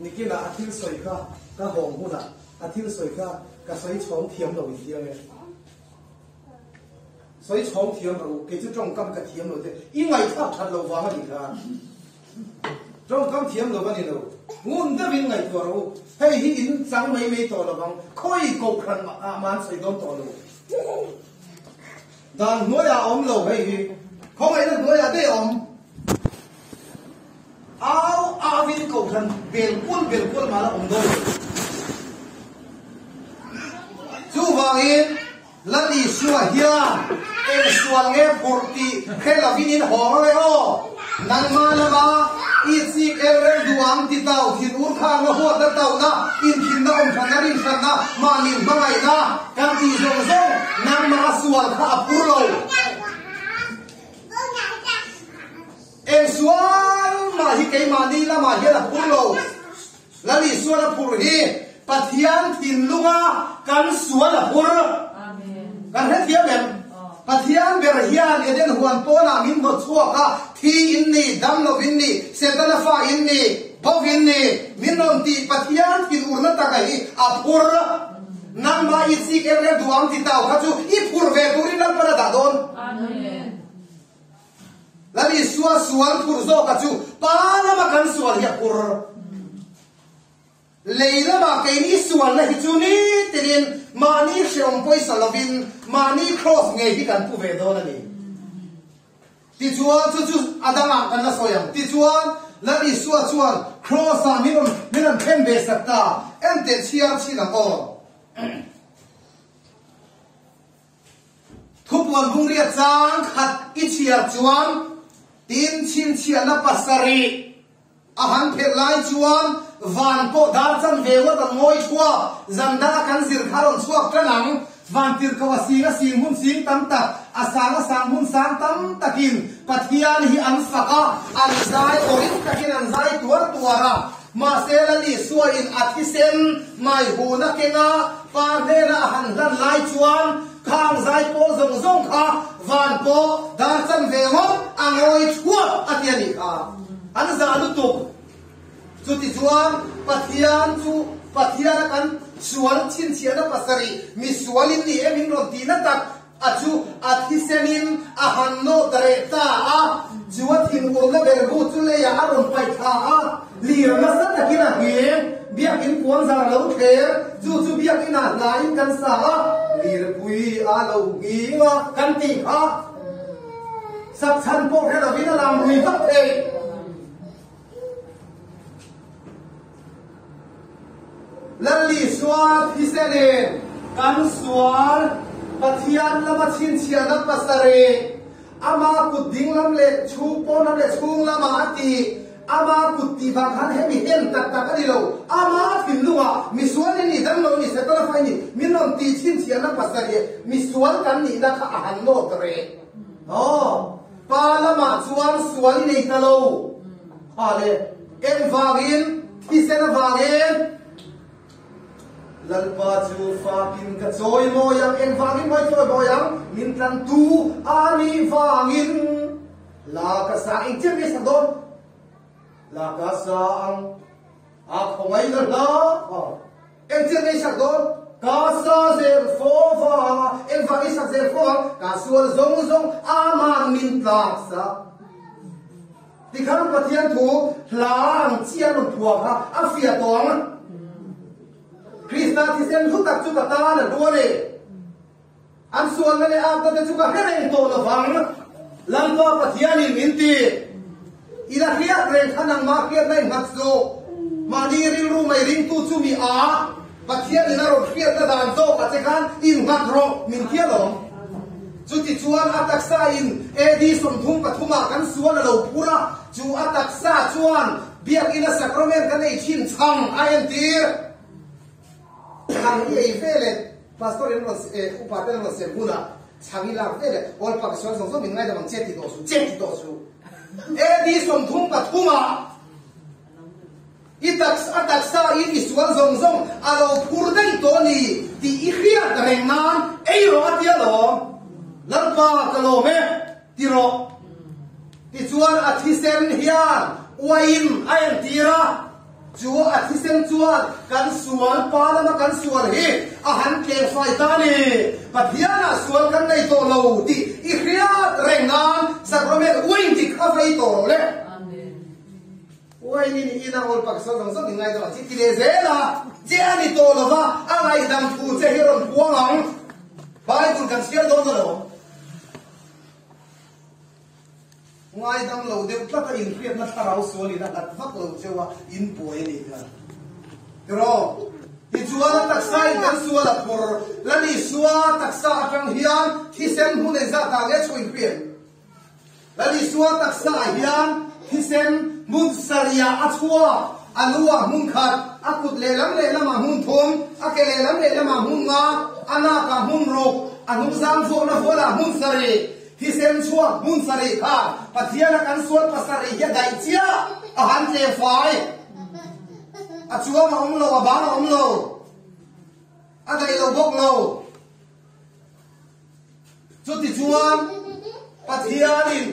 nikila athil soi kha ka hong huna athil soi kha ka soi chom thiam lo thiam e soi chom thiam lo ke chu trong kam ka thiam lo te i ngai thap that lo wa ma ni kha trong kam thiam lo ba ni lo ngun da bin ngai to ro hei hi in sang mai mai to lo bang khoi ko khan ma man soi dom to lo dan no ya om lo hei hi không ai no ya de om áo avin cầu thần biển quân mà là ông đôi chú vàng in là đi xua hia em xua nghe porti khi là vin in hò rồi ô nang ma là ba ít gì em em duam ti tàu thì uống khang nó hốt nó tàu na in thìn na ông thần na in thần na mà nhìn mà ngày na cam ti rong rong nang ma xua khá pur lâu em suan mà hi cái mà đi là mà hi là pur lo là đi suan là pur hi pathian thin lunga kan suan là pur amen kan hết thiam em pathian ber hian eden huan po na min bo chua ka thi in ni dam lo in ni setana fa in ni bov in ni min non ti pathian thin urna ta kai a pur nang ma i si ke le duam ti tau kha chu i pur ve turin nan para da don amen lari suan pur zo ka chu pa na ma kan suan ya pur leila ma ke ni suan na hi chu ni tin mani shom poi salavin mani cross nge hi kan pu ve do na ni ti chuan chu adama kan na soyam ti chuan lari chuan cross a minon phen be sakta en te chiar chi na o thupuan bung ria chang khat i chiar chuan tin chin chia na pasari ahan phe lai chuan van po dar chan vewa ta ngoi thua zanda kan zir kharon chuak tanang van tir ka wasi na sing hun sing tam ta asang asang hun sang tam takin pathian hi an faka an zai orin takin an zai tuara ma selali suwa in athisen mai hu na kenga pa de na han ran lai chuan khang zai po zong kha van po dar chan vewa angoi thua atiani kha an za lu tuk chu ti chuan pathian kan sual chin chiana pasari mi sualin ni emin ron ti na tak achu athisenin ahan no dare ta a juatin urna bergu chu le ya aron pai tha a lir na sa takina hi biak in kuan za lo the chu biak in a lain kan sa a lir pui a lo gi nga kan ti kha sak chan po he lo vina lam ri tak the lali suat hisene kan sual pathian lama chin chiana pasare ama kuding lam le chu po nam le chung lama ati ama kutti bang han he mi hen tak ani lo ama fin luwa mi sual ni dam lo ni setala fai ni min non ti chin chiana pasare mi sual kan ni da kha han lo tre pa lama chuan sual ni ta lo ale en vagin hisena vagin lalpa chu fakin ka choi mo yang en wangin mai choi mo yang min tlan tu ani wangin la ka sa ing chen ni sa don la ka sa ang a khomai la la en chen ni sa don ka sa zer fo fa en wangin sa zer fo ka sual zong a man min tla sa ti kham pathian thu hlang chian lu thuak ha a fia tong Krista thì xem rút tạc chú cả ta là đua đi ăn xuân này ăn ta chú cả hết này tổ là vắng lần qua và thiên nhìn min ti ila hiat re thanang ma kiat nai mat zo ma ni ring ru mai ring tu chu mi a và thiên ina ro khiat ta dan zo ka che kan in mat ro min thia lo chu ti chuan atak sa in edi som thum ka thuma kan suan lo pura chu atak sa chuan biak ina sacrament kan ei chin chang ayen ti hàng ấy về lên pastor đến là upatel là xem huna changi làm về lên ol pak suan song song mình ngay là chết thì đổ su đi som thum cả thuma atak sa in suan song alo pur dai to ni ti ihia da men nan ei ro atia lo lan pa ka lo me ti ro ti chuan athisen hian wain ayan tira chúa thi sen chúa kan sual pa lama kan sual hi a han ke fai ta ni pathiana sual kan nei to lo ti i khriat rengan sakromet wing ti kha fai to le amen oi ni ina ol pak so dong so ni ngai do chi ti le zela je ani to lo wa a ngai dam thu che hi ron puang ang bible kan sial do lo ngay đang lâu đêm tất cả in khuyết nó tháo xuống đi là đặt phát lâu chưa qua in bùi này cả rồi thì chúa nó tác sai cái chúa là por là đi chúa tác sai trong hiền khi xem hôm nay ra ta nghe cho in khuyết là đi chúa tác sai hiền khi xem mun saria at chúa alua mun khát akut lệ lắm mà hun thum ake lệ lắm mà hun nga anaka hun rok anung giang phô na phô là hun sari hi sem chua mun sari kha pathiana kan sual pasari ya dai chia a han te fai a chua ma om lo a ba om lo a dai lo bok lo chu ti chuan pathianin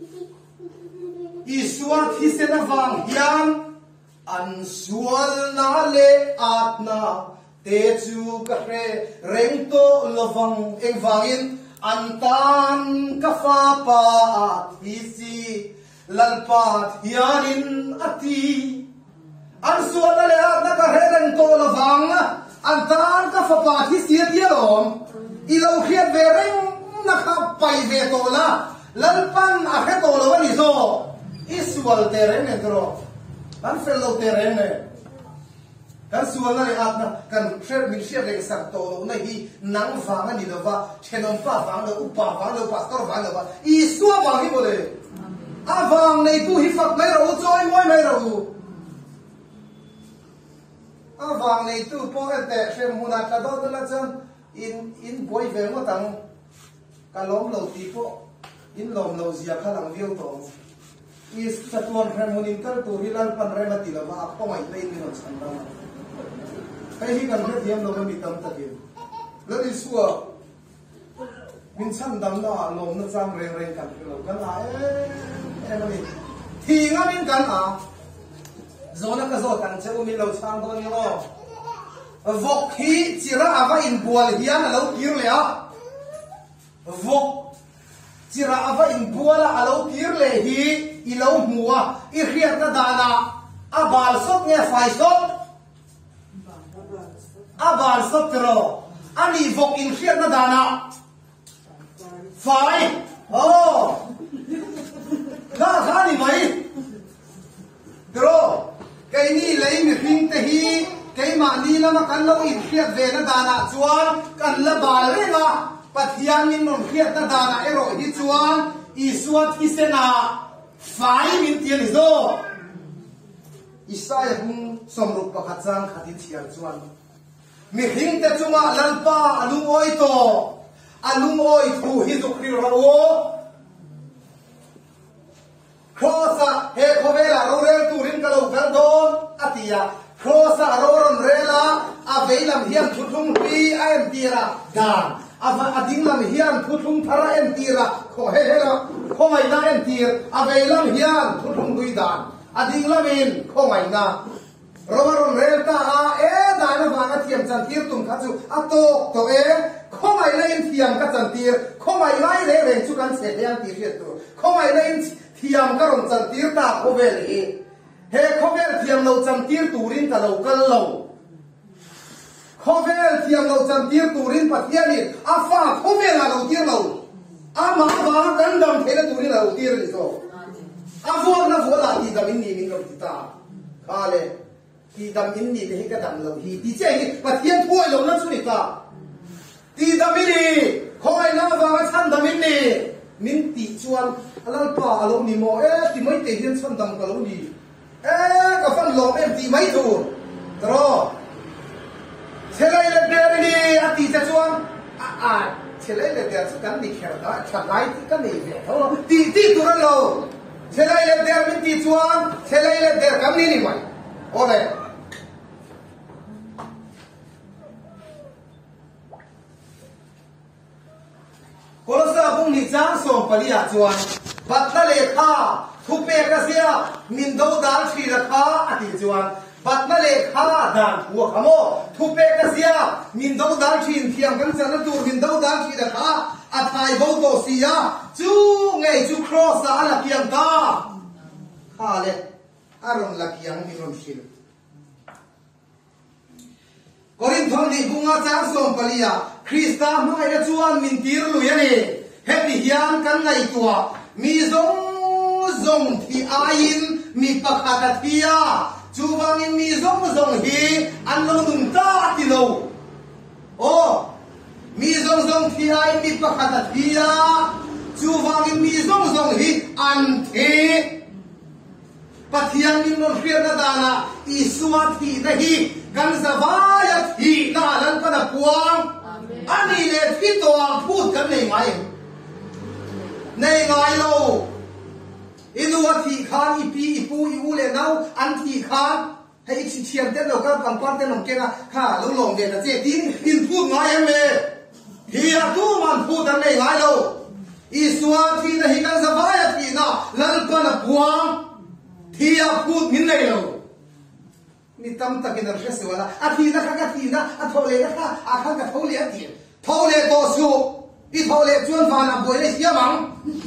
isuar hi se na wang hian an sual na le at na te chu ka re reng to lovang eng wangin antan kafa pa isi lalpat hianin ati an suala le na ka heren to lavang antan kafa pa isi tialom ilo khiat vereng na kha pai ve to la lalpan a he to lo ni zo isual teren entro an fellow teren kan sual na le atna kan share min share le sak to na hi nang wang ani lo wa chenom pa wang lo upa wang lo pastor wang lo wa I suwa wang hi bole a wang nei tu hi fak mai ro choi moi mai ro a wang nei tu po ete shem huna ka do la chan in boy ve mo tang ka lom lo ti po in lom lo zia kha lang viu to is satuan harmonin kal tu hilal pan re mati lo wa ko mai lein ni no chan da cái hi cần rất hiếm đâu bị tâm thật hiểm rất đi xua mình chăn đắm đó lồng nó giang rèn cần cái lồng cái lại em ơi thì ngắm mình cần à rồi nó cái rồi cần chơi mình lâu sang thôi nhá vok hi chỉ là ava in buồn hiền là lâu kia lẽ vok chỉ là ava in buồn là lâu kia lẽ hi i lâu mùa i khiết nó đà na abal sốt nghe phải sốt abal sotro ani vok in khiat na dana fai oh ga ni mai dro cái ni lấy mi phing te hi cái mà ni lama kan lo in khiat ve na dana chuan kan la bal re nga pathian min non khiat na dana ero hi chuan I suat ki sena fai min tian zo isai hung somruk pakhat chang khatin chiang chuan mi hing te chunga lalpa alung oi to alung oi thu hi zu khri ra o khosa he khovela ro rel turin ka lo kal don atia khosa ro ron rela aveilam hiam thuthung hi a em tira dan ava adinglam hiam thuthung thara em tira kho he hela kho mai na em tir aveilam hiam thuthung hui dan adinglamin kho mai na Romaron relta a dana wanga thiam chantir tum khachu atok to khomai lein thiam ka chantir khomai lai re reng chu kan se yang ti riat tu khomai lein thiam ka ron chantir ta khovel he khovel thiam lo chantir turin ka lo kal lo khovel thiam lo chantir turin pathiani afa khovel la lo tir lo ama ba kan dam thele turin la lo tir ni so avor na vola ti dam ni min ko ti ta khale ti dam in ni le ka dam lo hi ti che hi pathian thoi lo na chu ni ta ti dam ni khoi na wa chan dam ni min ti chuan alal pa alo ni mo ti mai te hian chan dam ka lo ni ka fan lo em ti mai thu tro chelai le der ni ati cha chuan chelai le der chu kan ni kher da thlai ti kan ni ve ho ti tu ran lo chelai le der min ti chuan chelai le der kam ni mai ole Kolosa bung ni chang som palia chuan batla le kha thupe ka sia min do dal thi ra kha ati chuan bắt nó lệ khá đàn thua khá mô thu bê cái xìa mình đâu đáng thìn thiềm căn chân nó tù mình đâu đáng thìn là khá à thai vô tổ xìa chú ngày chú cross là kiềng ta khá lệ à rồng là kiềng mình rồng xìa có in thong đi bunga trang sông palia Krista mai đã chuan mình tir lui này hết đi hiền căn ngày tua mi zong thì ain mi pakhat thia chu wangin mi zong hi an lo nung ta ti lo o mi zong thì ain mi pakhat thia chu wangin mi zong hi an the pathian min non khriat na dana isua thi na hi kan zawaya thi na lan pana puang ani le thi to phut kan nei ngai lo inua thi khan ipi ipu iu le nau an thi khan hei chi chiam te lo ka pang pan te long kenga kha lo long de na che tin in phut ngai em le hi a tu man phut an nei ngai lo isua thi na hi kan zawaya thi na lan pana puang thi a phut min nei lo mi tam takin ar hres wala a thi na kha thi na a thole na kha a kha ka thole a ti thole to su i thole chuan van a boi le sia mang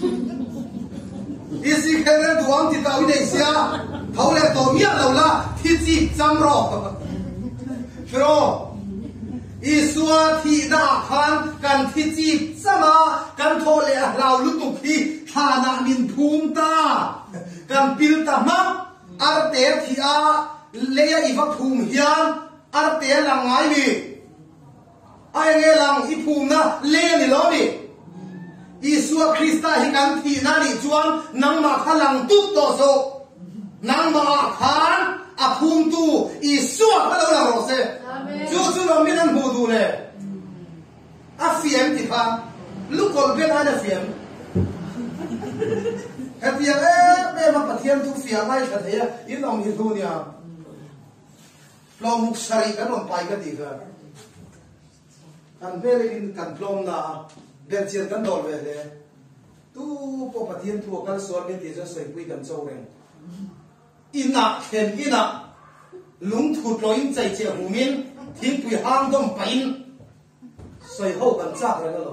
isi khen duam ti tau nei sia thole to mia lo la thi chi cham ro fro isua thi na khan kan thi chi chama kan thole a lau lu tu khi thana min thum ta kan pil ta ma ar te thi a leya iwa phum hian ar te langai mi ai nge lang i phum na le ni lo mi Isua Krista hi kan thi na ni chuan nang ma khalang tu to so nang ma khan a phum tu Isua ka lo la ro se chu lo min an hu du le a fiam ti khan lu kol ben ana fiam happy be ma pathian tu fiam mai tha thea in ong hi thu nia plom muk sari kan on pai ka ti ka kan vele in kan plom na ben chian kan dol ve le tu po pathian thu kan sol ben ti jo soi pui kan chau reng ina khen ina lung thu loin chai che hu min thim pui hang dom pain soi ho kan chak ra lo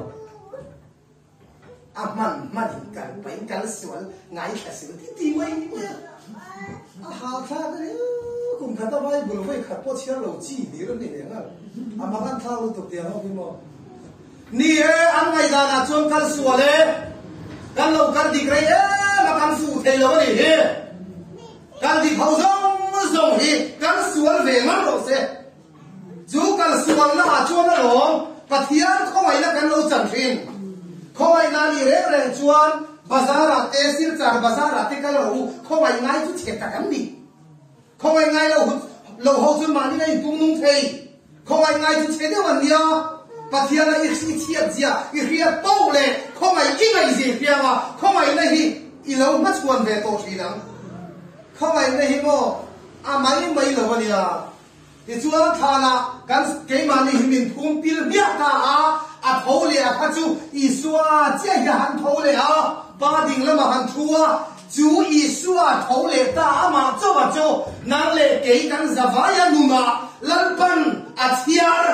aman man kan pain kan sol ngai ka sil ti mai a ha tha de kum khata bai bul vai khat po chia lo chi ni ro ni le nga ama kan tha lo to te ho bi mo ni e an ngai da na chon kal suale kan lo kan dik rei e ma kan su the lo ni he kan dik hau zong hi kan sual ve man ro se chu kan sual na a chon na lo pathian khoi na kan lo chan thin khoi na ni re reng chuan bazara te sir char bazara te kal ro khoi ngai chu che ta kan ni khoi ngai lo ho chu ma ni nei tung nung thei khoi ngai chu che de wan nia pathian na ich chiat zia i ria to le khoi i ngai zi pia ma khoi na hi i lo ma chuan ve to thi nang khoi na hi mo a mai lo wa nia ti chuan thana kan ke ma ni min thum pil bia ta a thole a kha chu i suwa che ya han thole a ba ding la ma han thua chú Isua thấu lệ ta ama cho bà cho nang lệ kế kan zavaya numa lalpan athiar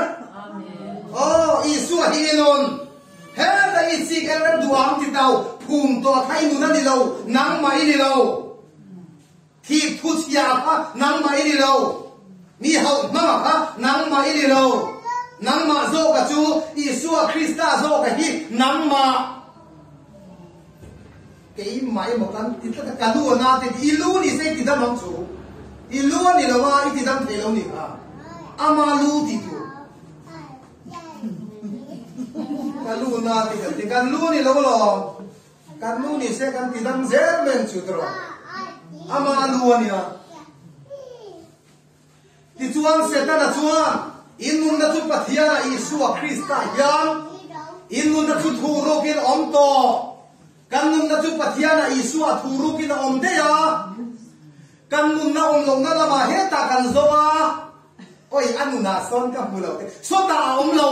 Isua hi enon he ta isi kan duam ti tau phum to thai nu na ni lo nang mai ni lo thi thu chia pa nang mai ni lo mi hau ma ha nang mai ni lo nang ma zo ka chu Isua Krista zo ka hi nang ma cái máy một cái lúa na thì ilu ni sẽ thì đâm lông chú ilu ni là wa thì đâm thế lông ni à amalu thì chú cái lúa na thì cái lúa ni lâu lo cái lúa ni sẽ cái thì đâm dễ men chú rồi amalu ni à thì chuan sẽ ta là chuan in nun na chú pathia là Isua Krista yang in nun na chú thu ro kin om to kan nun na chu pathian na Isua thuru kin om de ya kan nun na om long na la ma he ta kan zo a oi anu na son ka mu lo so ta om lo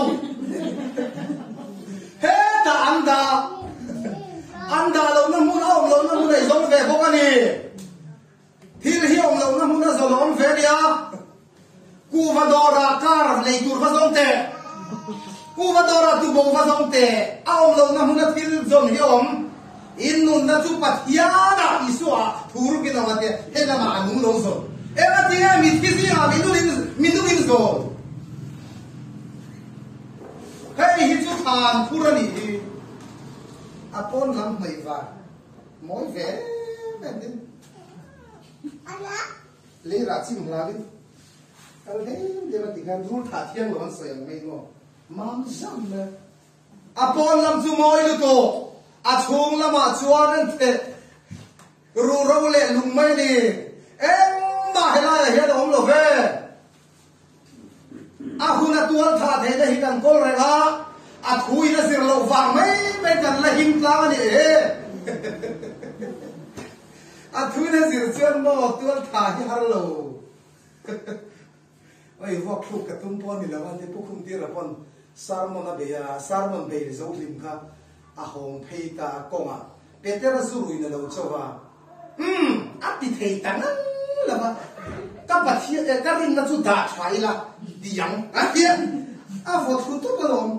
he ta anda lo na mu om lo na mu dai zong ve ko ka ni thil hi om lo na huna zo lom ve dia Cuvadora car lei tur va zonte Cuvadora tu bo va zonte a om lo na huna thil zon hi om in nun na chu pathiana isua thur ki na mate he na ma anu lo zo e ma ti mi ki si a min in zo hey hi chu than phurani a pon lam mai va moi ve men ala le ra chim la li al he de ma ti gan rul tha thiang lo an soyang mai ngo mam jam na a pon lam chu moi lu to a chung lama chuan an the ru ro le lung mai ni em ma hela he dom lo ve a huna tuan tha the da hi kan kol re la a thui na sir lo wang mai pe kan la him tla ni e a thui na sir chuan mo tuan tha hi har lo oi vok thuk ka tum pon ni la wan te pukhum ti ra pon sarmon a be ya sarmon be zo lim kha a hong phei ta konga petera zurui na lo chowa a ti thei ta nan la ma ka pathia ka rin na chu da thai la diang a hian a vo thu to balom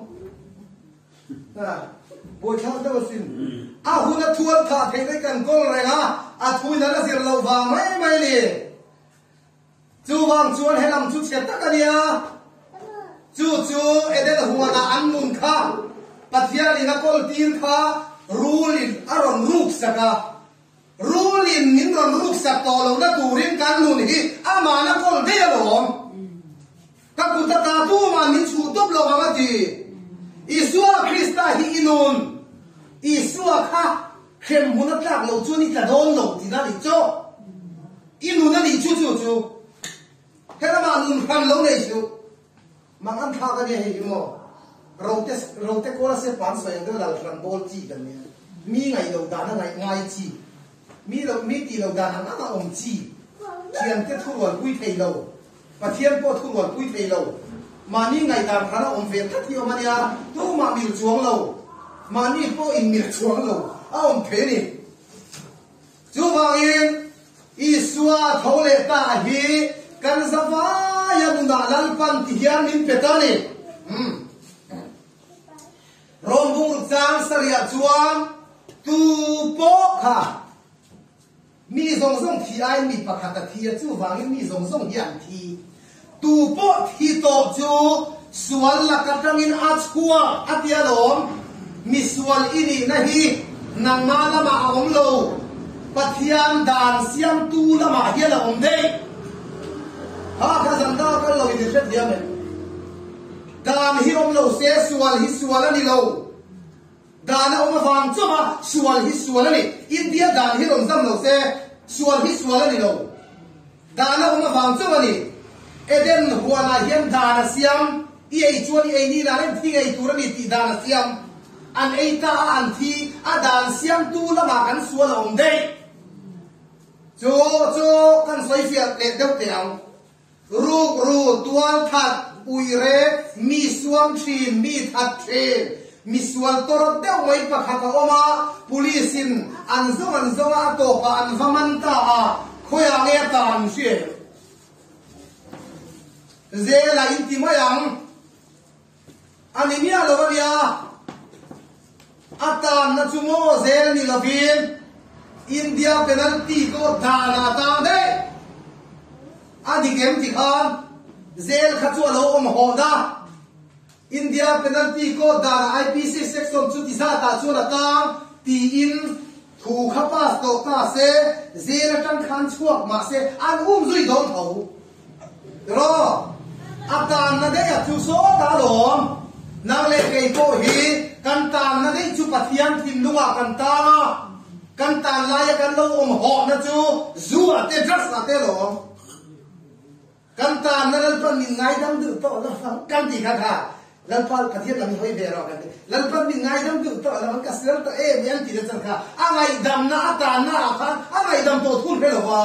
bôi khao đâu xin à hu na thua thà thấy cái cần con này ha à thui na nó diệt lầu vàng mấy nè chú vàng chuan hay làm chú chết tất cả nia chú ở đây là hùa là ăn mùng kha pathia đi na col tin kha rulin aron ruk saka rulin min ron ruk sak to lo na turin kan nun hi ama na col de lo ka ku ta tu ma min chu top lo ma ti Isua Krista hi inun Isua kha khem huna tlak lo chu ni ta don lo ti na li cho inun na li chu hela ma nun khan lo nei chu mang an tha ka ne hi mo rote ko la se pan so yang dal ran bol chi kan ne mi ngai lo da na ngai chi mi ti lo da na na om chi thian te thu ron pui thei lo pa thian po thu ron pui thei lo mà ni ngày đàn khá là ổn về thất thiểu mà nha tu mà mil chuông lâu mà ni po in mil chuông lâu à ổn thế nè chú vàng yên Isua thấu lệ ta hi kan zava ya bunda lal pan ti hian min petani rom bung chang saria chuang tu po kha mi zong thi ai mi pakhata thi chu wang in mi zong hian thi tu po thi to chu sual la katangin achkua atia lom mi sual ini nahi nang ma lama om lo pathian dan siam tu lama hi la om dei ha kha zanda kal lo in set dia men dan hi om lo se sual hi sual ani lo dan om wang chuma sual hi sual ani india dan hi rom zam lo se sual hi sual ani lo dan om wang chuma ni eden huana hian dana siam i ei chuan i ei ni la len thi ei turani ti dana siam an ei ta an thi a dan siam tu lama kan sual om dei cho kan soi fiat le deuh teang ru tual that uire mi suam thin mi that the mi sual torot deuh mai pakhat a oma policein an zong a to pa an vamanta a khoya nge tan she zela inti mayang anemia lovania atan na chumo zel ni lovin India penalty ko dana ta de adi game ti khan zel khachu lo om hoda India penalty ko dana IPC section chu ti sa ta chu la ta ti in thu kha pas to ta se zel tang khan chuak ma se an zui dom tho ro atan na de chu so ta lom nang le ke ko hi kan tan na de chu pathian tin lunga kan ta kan tan la ya kan lo om ho na chu zu a te dras na te lo kan tan na lan pan min ngai dam du to la kan ti kha kha lan pal pathian lam hoi be ro kan lan pan min ngai dam du to la ka sel to e mian ti de chan kha a ngai dam na atan na kha a ngai dam to thun he lo wa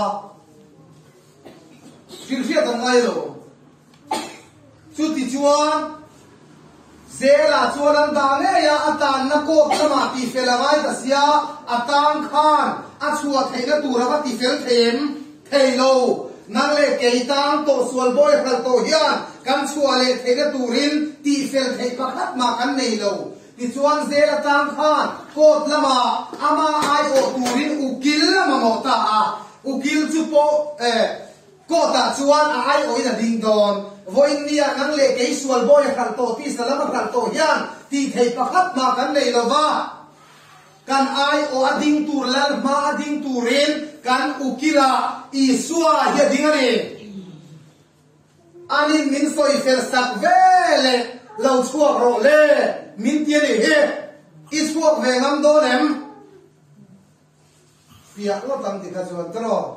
fil dam ngai lo chu ti chuan zela chuan da ne ya atan na ko sama ti fel ngai ta sia atan khan a chua theina tu ra ti fel them thầy lâu năng lệ cây tang tổ xuân bôi khal tổ hiền căn chùa lệ thầy đã tù rin tì phèn thầy bạc hát mà căn này lâu thì chuan dê là tang khan cột là mà ama ai ô tù rin ukil là mà ngộ ta ukil chú po cột ta chuan ai oi là ding don voi nia năng lệ cây xuân bôi khal tổ tì sala mà khal tổ hiền tì thầy bạc hát mà căn này lâu va kan ai o ading tur lal ma ading turin kan ukila isua hi ading ani ani min soi fel sak vele lo chuak ro le min tie ni he isuak ve ngam do nem pia lo tam ti ka chuan tro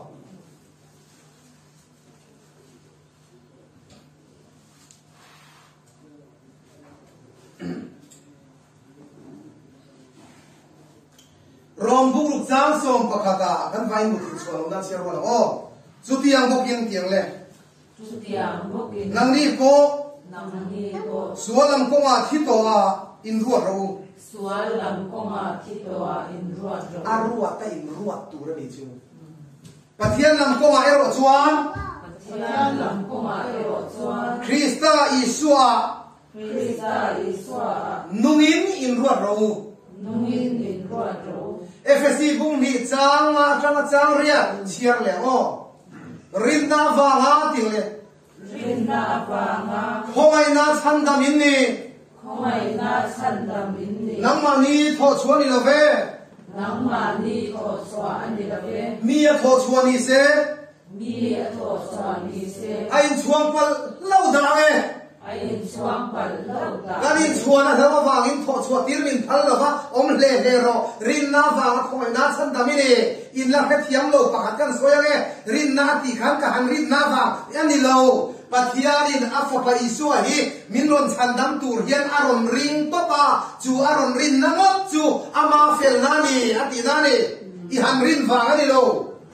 rom buk luk chang som pakata kan vai mu tin chuan na cher wala o chutiang bokin tiang le chutiang bokin nang ni ko sualam ko ma thi to a in ruat ro sualam ko ma thi to a in ruat ro arua ta in ruat tu ra ni chu pathian lam ko ma ero chuan pathian lam ko ma ero chuan krista isua nungin in ruat ro nungin in ruat ro FSC bung ni chang ma chang ria chiar le o rinna wa nga ting le rinna wa nga khomai na chandam in ni khomai na chandam in ni nang ma ni tho chuan ni lo ve nang ma ni tho chuan ni lo ve mi a tho chuan ni se mi a tho chuan ni se ai chuang pal lo da nge ai chuang pal lo da kan in chuan a thawa wang in tho chuan tir min phal lo ha om le he ro rin na wang khomai na chandam in ni in la kha thiam lo pakhat kan soya nge rin na ti khan ka han rin na wang ani lo pathianin afa pa isu hi minron chandam tur hian aron ring to pa chu aron rin na ngot chu ama fel na ni ati na ni I han rin wang ani lo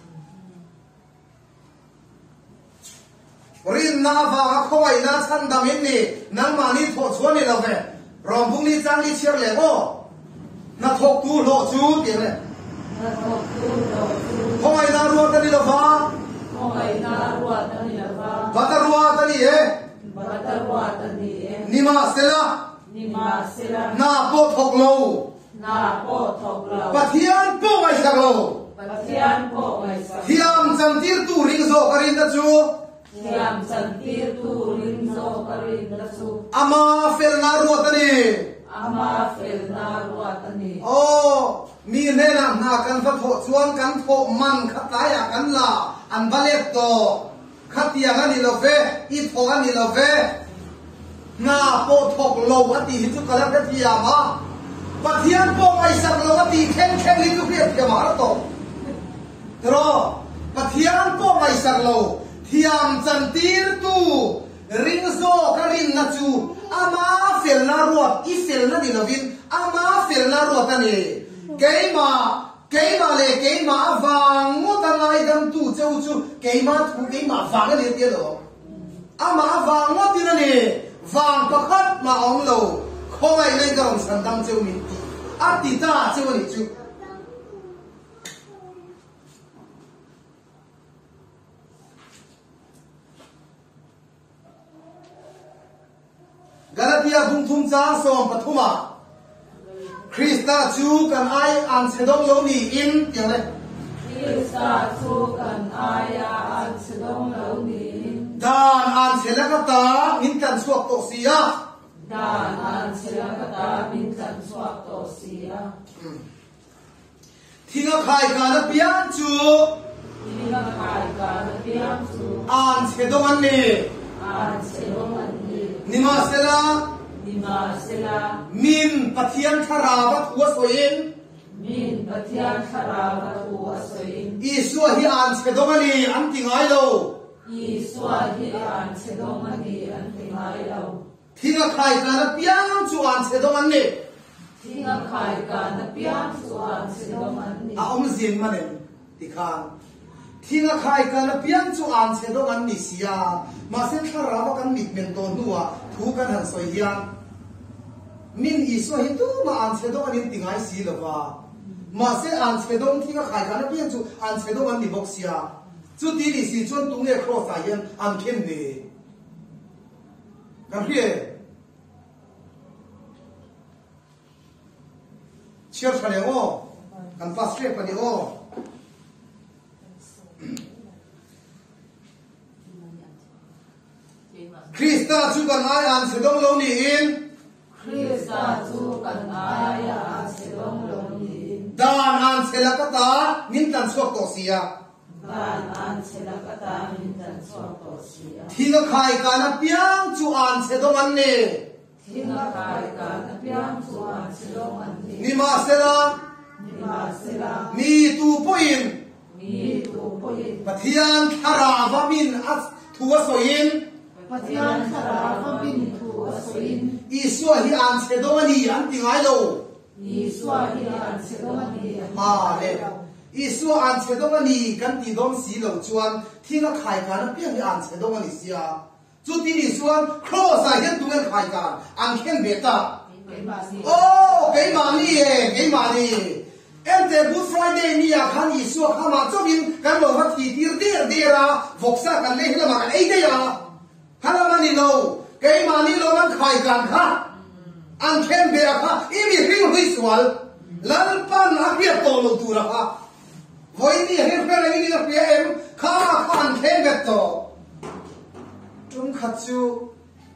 rin na wang khoi na chandam in ni nang ma ni tho chuan ni lo ve rom bung ni chang ni cher le go na thok tu lo chu ti le na thok tu lo chu khoi na ro ta ni lo wa khoi na ro ta ni lo wa batarwa ta ni e batarwa ta ni e nima sela na po thok lo pathian po mai sak lo pathian po mai sak thiam chang tir tu ring zo karin da chu thiam chang tir tu ring zo karin da chu ama fel na ro ta ni ama fel na ro ta ni o mi ne na kan fa tho chuan kan tho man khat lai ya kan la an balet to khatia ngani lo ve I tho ani lo ve na po thok lo ati hi chu kala ka thia ma pathian po mai sak lo ati khen khen hi chu pia pia ma to ro pathian po mai sak lo thiam chan tir tu ring zo karin na chu ama fel na ruat I fel na ni lovin ama fel na ruat ani keima le keima awang ngo ta ngai dam tu cheu chu keima thu keima wang le ti lo ama awang ngo ti na ni wang pakhat ma ong lo khoi le gam san dam cheu min ti ati ta cheu ni chu Galatia bung thum cha som pathuma Krista chu kan ai an sedong lo ni in tiang le Krista chu kan ai an sedong lo ni dan an selaka ta min kan suak to sia dan an selaka ta min kan suak to sia thinga khai ka na pian chu thinga khai ka na pian chu an sedong an ni nima sela min pathian thara wa thua soin min pathian thara wa thua soin isu hi an sedong ani an tingai lo isu hi an sedong ani an tingai lo thinga khai ka na pian chu an sedong an ni thinga khai ka na pian chu an sedong an ni a om zin manen tikhan thinga khai ka na pian chu an sedong an ni sia ma sen thara wa kan mit men ton nuwa thu kan han soi hian min isu hi tu ma an sedong an tingai si lo wa ma se an sedong thinga khai ka na pian chu an sedong an ni bok sia chút tí đi xí chuan tung nghe cross à yên ăn khen nè cái gì chia sẻ này ô cần phát triển cái này ô Krista chú cần ai ăn sẽ đông lâu nỉ in Krista chú cần ai ăn sẽ đông lâu nỉ in đàn ăn sẽ là cái ta min tần suộc tổ xìa đàn ăn sẽ là cái ta min tần suộc tổ xìa thì cái khai cả nó piang chú ăn sẽ đông ăn nè thì cái khai cả nó piang chú ăn sẽ đông ăn nè ni mà sẽ là mi tu poin pathian thara và min at thua soin pathian thara và min thua soin Isua hi an se do ani an tingai lo Isua hi an se do ani ha le Isua an se do ani kan ti dom si lo chuan thinga khai ka na piang an se do ani sia chu ti ni suan cross a hian tungan khai ka an khen beta cái mà ni em te Good Friday ni a khan Isua khama chobin kan lo ha ti tir ra voksa kan le hila ma kan ei de ya hala mani lo cái mà ni lo man khai kan kha an khen be kha imi ring hui swal lan pan a pia to lo tu ra kha voi ni he pe ni na pia em kha an khen be to tum khat chu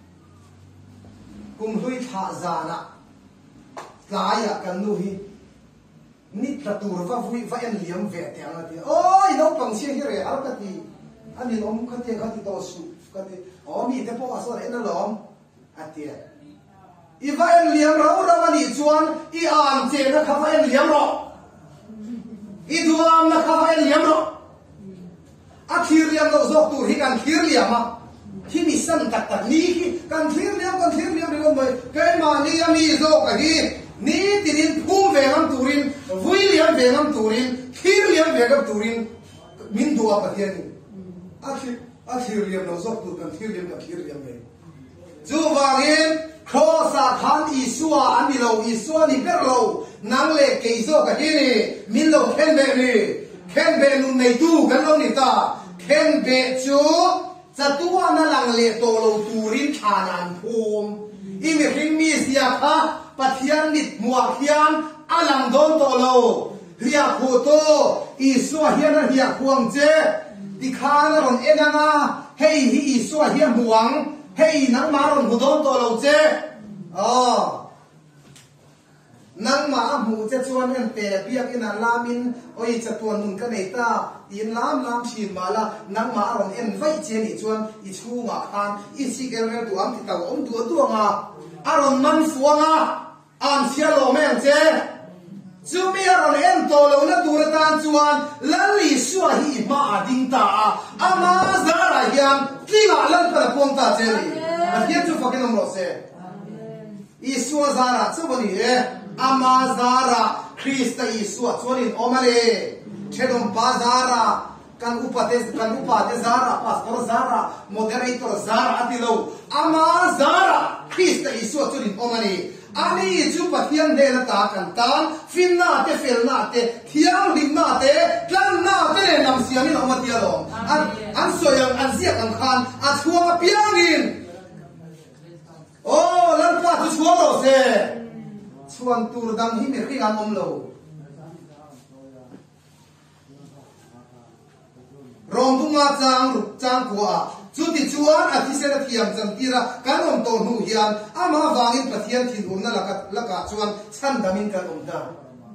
kum hui tha za na laya kan nu hi nit la tur va vui va en liam ve te ang ti oi no pang sia hi re ar ka ti ani om kha ti to su ka ti o mi te po aso en lom atia i va en liam ro ni chuan i an che na kha va en liam ro i duam na kha va en liam ro a khir liam lo zok tur hi kan khir liam ma khi mi san tak ni ki kan khir liam ri lo mai kai ma ni ami zo ka hi ni tinin phum ve ngam turin vui liam ve ngam turin khir liam ve ngam turin min duwa pathian ni a khir liam lo zok tur kan khir liam ve chu wangin khosa khan Isua ani lo Isua ni ber lo nang le ke zo ka hi ni min lo khen be nu nei tu kan lo ni ta khen be chu chatua na lang le to lo turin thanan phum imi ring mi sia kha pathian nit muwa hian alang don to lo hia khu to Isua hian a hia khuang che ti khana ron enanga hei hi Isua hian muang hei nang ma ron hudon to lo che nang ma mu che chuan en te piak in alamin oi chatuan nun ka nei ta in lam chin mala nang ma ron en vai che ni chuan I chunga khan I si gerwer tu am ti taw om tu nga aron man fuanga an sia lo men che chu mi aron en to lo na tur tan chuan lali suwa hi ma ading ta ama zara hian tlinga lan pa pom ta che ni a hian chu fakin om ro se Isua zara chubani ama zara Krista Isua chuanin omale thedom pa zara kan upate zara pastor zara moderator zara atilo ama zara Krista Isua chuanin omale ani chu pathian de la ta kan tan finna te felna te thiang limna te tlanna te nam siamin omatia lo an soyang an zia kan khan a chuanga piangin lan pa tu chuang lo se chuan tur dang hi me ring am om lo rong bunga chang kwa chu ti chuan a thi se na thiam chang tira kan om to nu hian ama wangin pathian thin urna laka chuan chan damin kan om da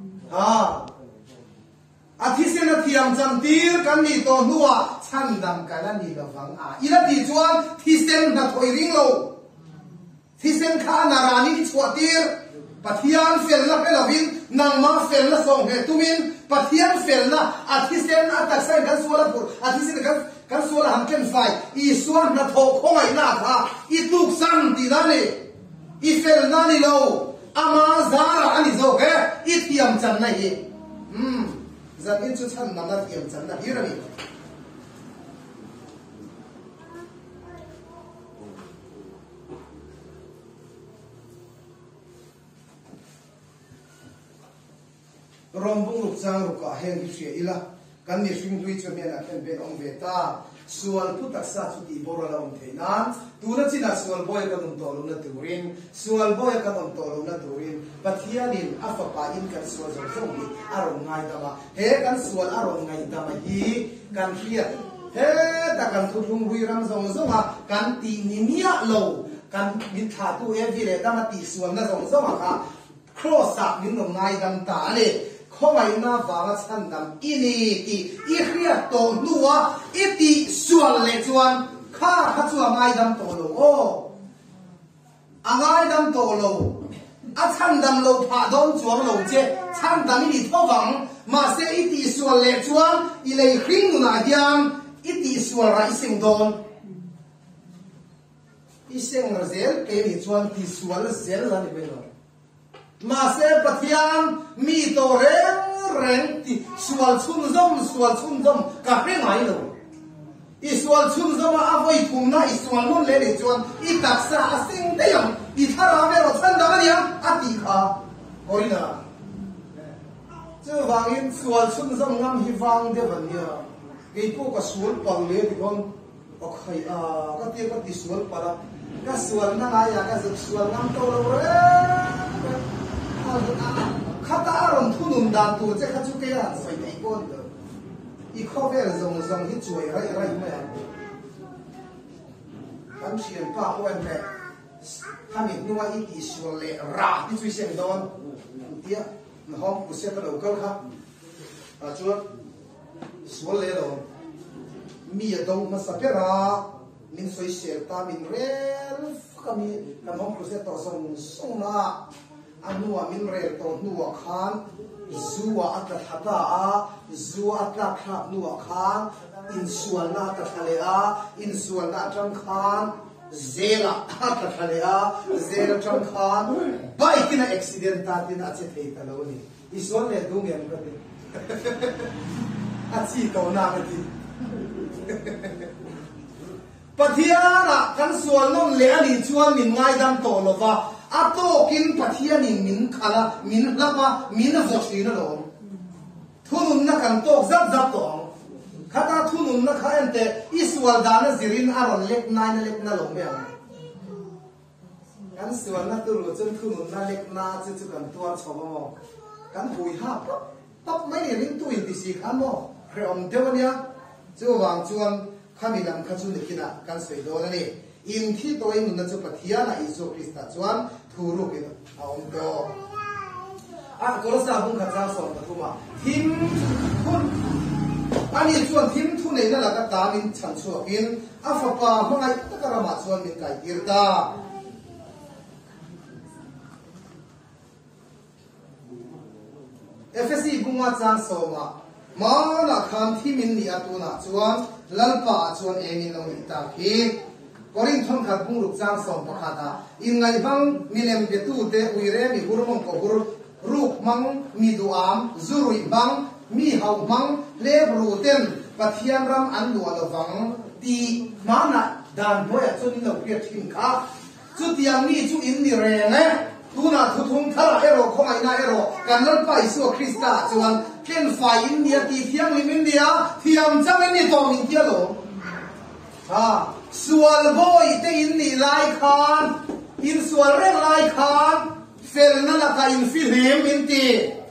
a thi se na thiam chang tir kan ni to nuwa chan dam kan ni ga wang a ila ti chuan thi sen na thoi ring lo thi sen kha narani ni chuatir pathian felna pelavin nangma felna song he tumin pathian felna athisen ataksai kan suala pur athisen kan suala hamken fai Isua na tho khongai na tha I tuk san ti dani I felna ni lo ama zara ani zo he I thiam chan na hi zan in chu chan na thiam chan na hi rani rombung luk chang ruka hen hi ila kan ni swing hui chu me na khen ben ong ve ta sual putak sa chu ti bora la ong theina tu na china sual boy ka dum to lu na turin sual boy ka dum to lu na turin pathianin afa pa in kan sual zo zo ni arong ngai ta ma he kan sual arong ngai ta ma hi kan hria he ta kan thu lung hui ram zo zo ma kan ti ni mia lo kan min tha tu e vi le ta ma ti sual na zo zo ma ka cross up min no ngai dam ta le không ai na vàng chân đam ini ti ikhria to nuwa iti sual le chuan kha chuan ngai dam to lo o angai dam to lo a chân đam lo pha don chuang lo che chân đam ni tho wang ma se iti sual le chuan i le khring na hiam iti sual ra ising don iseng zel ke ni chuan ti sual zel la ni belo mà sẽ bắt hiang mi to reng ti sual chun zom cả cái ngày rồi i sual chun zom à voi thùng na i sual non le le chuan i tak sa sing de yam i thara ve ro chan da ya a ti kha oi na chu wang in sual chun zom ngam hi wang de van ya ke ko ka sual pang le ti kon o khai a ka ti sual para ka sual na ya ka sual ngam to lo re khát ta rồi thu nung đàn tu chắc khát chú cái là phải đấy con được, ít khó về là dùng ít chuối ra mà, anh xem pa quen mẹ, tham mình nuôi ít ít xuân lệ ra ít chuối xem đón, tiếc, mà hôm cứ xem cái đầu câu khác, chúa xuân lệ rồi, mi ở đâu mà sắp ra, mình xoay xem ta mình rèn, cái hôm cứ xem tao song na. Anua min rel to nuwa khan zuwa atla thata a zuwa atla kha nuwa khan in sual na ta thale a in sual na tram khan zela atla thale a zela tram khan bike na accident ta tin a che thei ta lo ni ison le du ngem ka ni a chi ko na ka ti pathiana kan sual non le ani chuan min ngai dam to lova ato kin pathian in min khala min lama min vosi na lo thunun na kan tok zap to khata thunun na kha ente iswal dana zirin aron lek na lo me kan sual na tu ru chun thunun na lek na chu kan tuan choba mo kan hui ha pap mai ni ring tu in ti si khan mo re om dewanya chu wang chuan khamilam khachu nikina kan sei do na ni in thi to in na chu pathiana isu krista chuan thuru ke aum do a ko sa bung kha cha so ta thuma thim thun ani chuan thim thu nei na la ka ta min chan chu in a fa pa mangai ta ka ma chuan min kai tir ta FSC bunga chan so ma na kham thimin ni atuna chuan lalpa chuan emin lo ni ta khi Korin thon khat bung ruk chang som pakhata in ngai bang milem pe tu te uire mi hurmong ko hur ruk mang mi duam zurui bang mi hau mang le bru ten pathian ram an lu alawang ti mana dan boya chun lo pia thim kha chu tiang mi chu in ni re ne tuna thu thum thara ero khomai na ero kanal pa isu krista chuan ken fa in nia ti thiang limin dia thiam chang ni to min tia lo ha sual boy te in ni lai khan in sual reng lai khan fel na la ka in fil hem in ti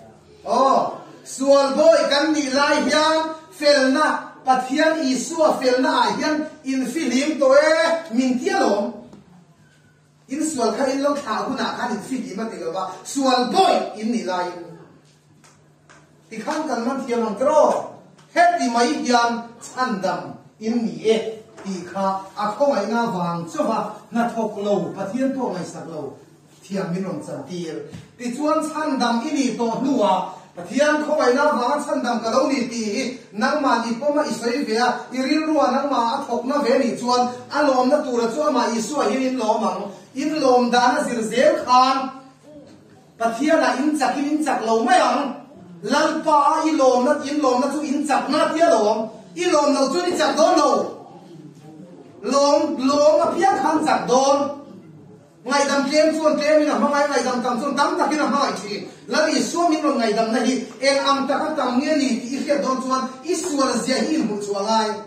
sual boy kan ni lai hiam fel na pathian isu fel na hiam in fil hem to e min tia lo in sual kha in lo tha hu na khan in fil hi ma te lo ba sual boy in ni lai ti khan kan man thiam ang tro happy mai hiam chandam in ni e ti kha a khong ai na wang chowa na thok lo pathian to ngai sak lo thiam min rom chan tir ti chuan chan dam ini to nuwa pathian khong ai na wang chan dam ka lo ni ti nang ma ni poma isoi ve a iril ruwa nang ma a thok na ve ni chuan a lom na tur chu ma isu a hin lom ang in lom da na zir zel khan pathian a in chak lo mai ang lalpa i lom na chu in chak na tia lom i lom no chu ni chak do no lom a pia khan chak don ngày đầm kem chuồn kem mình làm ngày đầm cầm chuồn tắm ta khi làm ngày chỉ là vì số mình làm ngày đầm này em ăn ta các tầm nghe gì thì khi đón chuồn ít chuồn gì hi một chuồn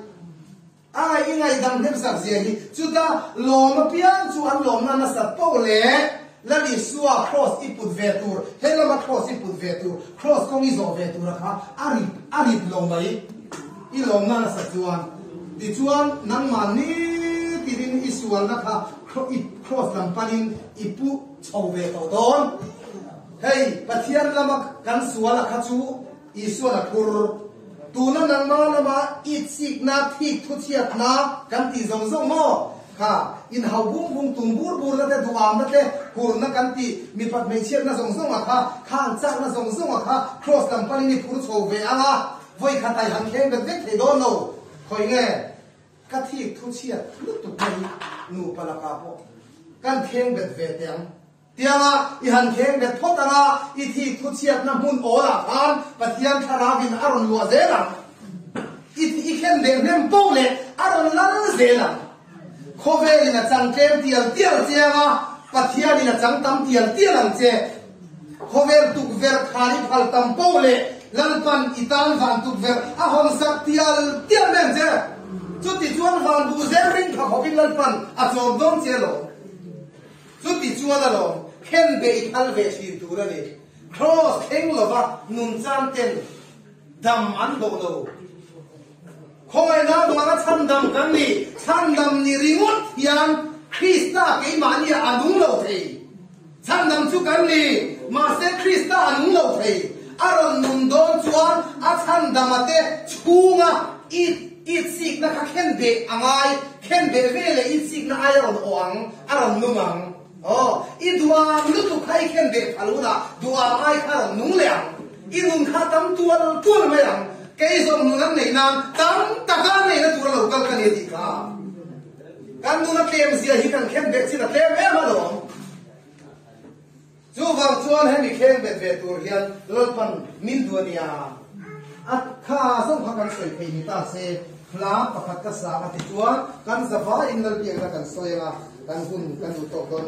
ai ngày đầm thêm sạc gì hi chúng ta lom pian chuồn lom na sat po lệ là vì số cross ít bút về tour hay là cross ít bút về tour cross không ít rồi về tour ha arip lom vậy ít lom na sat chuồn thì chuồn nang mani thì đến ít chuồn na ha cross làm panin ipu chầu về tàu đón hey pathian lama kan suala khachu isuala kur tu na nang ma lama itsik na thik thu chiat na kan ti zong zong mo kha in hau bung bung tum bur bur la te duam la te kur na kan ti mi pat me chiat na zong zong a kha khang chak na zong zong a kha cross làm panin ni pur chầu về anga voi khatai han khem ben vek the don no khoi nge ka thik thu chiat lut tu pai nu pala ka po kan khem bet ve tiang tianga I han khem bet thotanga I thi thu chiat na mun ola khan pathian thara bin aron lua zela I khem de nem po le aron lan zela khove ina chang kem tial tianga pathian ina chang tam tial ang che khove tuk ver khali phal tam po le lalpan itan van tuk ver a hom sak tial men che chút thì chuan van bu zel ring kha khopin lalpan a chom dom che lo chút thì chuan la lo khen be thal ve sin tu ra ni cross kheng lo va nun chan ten dam an do lo khoi na do na chan dam kan ni chan dam ni ringot hian Krista ke mani anung lo thei chan dam chu kan ni ma se Krista anung lo thei aron nun don chuan a chan dam ate chunga it sik na khen be angai khen be vele it sik na aron oang aron numang I duam lu tu khai khen be phaluna duam ai aron nung leang I nun kha tam tual mai lang kai som nun nei nam tam taka nei na tur lo kal kan di ka kan nu na tlem sia hi kan khen be chi na tlem e ma lo chu wang chuan he mi khen be ve tur hian lolpan min duania at kha som kha kan soi phei ni ta se khla pakhat ka sa ati chuan kan zawa inal piang na kan soya kan hun kan u to don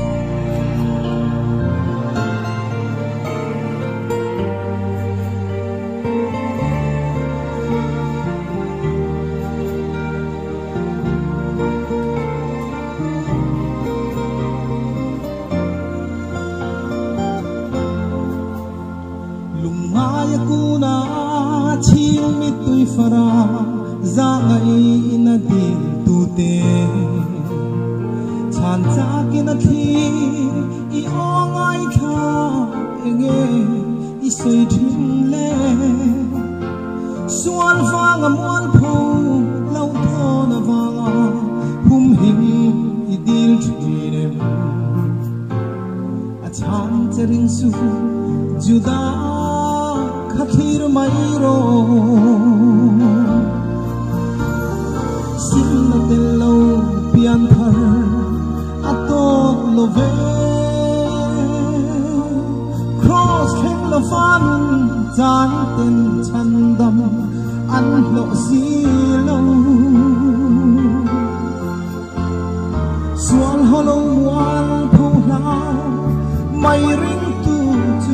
fara za ngai na din tu te chan cha ki na thi I ong ai kha enge I soi thin le suan fang amol pho lau tho na wanga hum him I dil thinem a chan charing su juda khathir mai ro Lo pian thar atok lo ve cross kheng lo fan chan ten chan dam an lo si lo sual holo wal pho la mai ring tu chu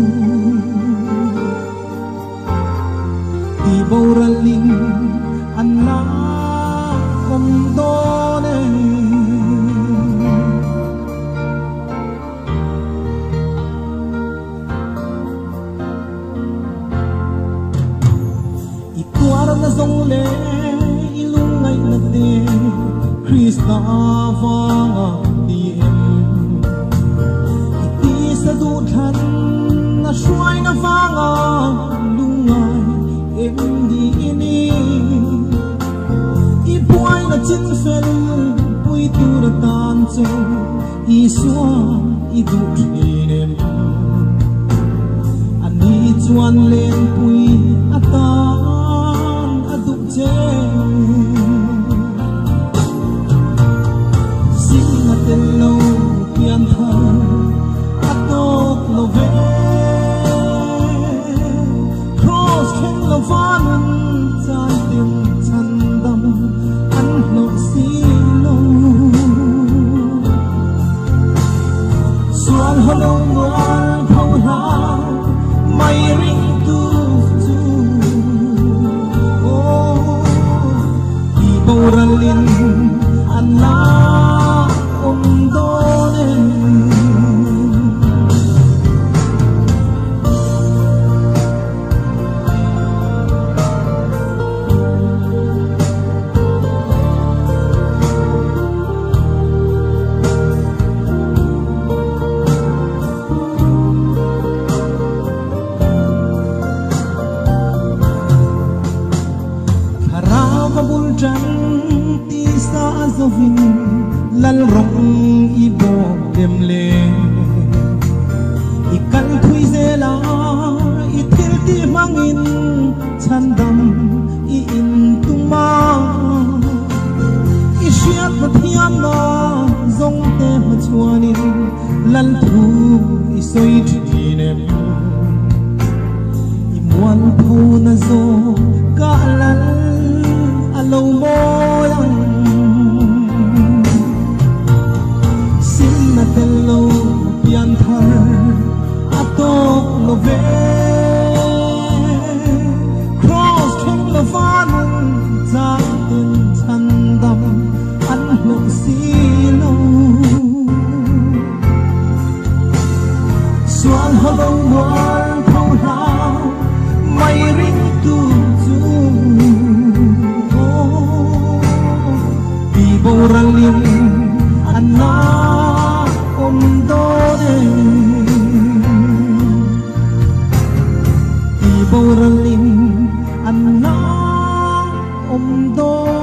di boraling an la condone I tuara na zong le ilungay na te Krista vanga diem iti sa duthan na shuay na vanga lungay em di ini Buai na chin fel pui tu ra tan cho I suwa I du thinem ani chuan len pui atan adu che sing na tel lo pian ha atok lo ve cross ken lo van chan tin chan dam lo si lo xoan hello muan thâu ha mày ring tu tu oh đi bầu ra linh anh la ti sa zovin lal rong i bo dem le i kan thui zela i thil ti mangin chandam i in tuma i shiat ma thiam na zong te ma chuanin lal thu i soi thi nem i muan phu na zo ka lal lâu môi xin na tên lâu pian thar atok lo ve cross king lo van giang tin chan dam an lo si lo xuan hello muan thâu ha mày ring tu bầu ra liền anh na ôm đô đê bầu ra liền anh na ôm đô